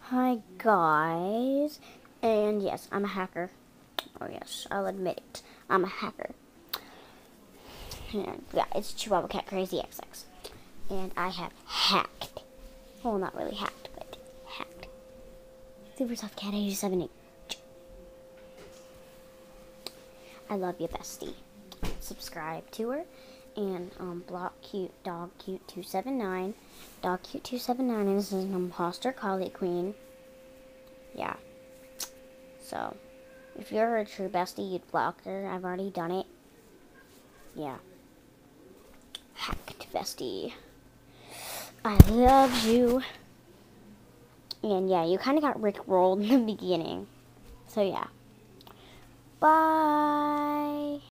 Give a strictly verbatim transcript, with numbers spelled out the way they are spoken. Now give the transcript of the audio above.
Hi guys, and yes, I'm a hacker. Oh yes, I'll admit it. I'm a hacker. And yeah, it's Chihuahua Cat Crazy X X. And I have hacked. Well, not really hacked, but hacked. Super Soft Cat eight seven eight. I love you, bestie. Subscribe to her. And um, block cute dog cute two seven nine. Dog cute two seven nine is an imposter collie queen. Yeah. So, if you're a true bestie, you'd block her. I've already done it. Yeah. Hacked bestie. I love you. And yeah, you kind of got rickrolled in the beginning. So yeah. Bye.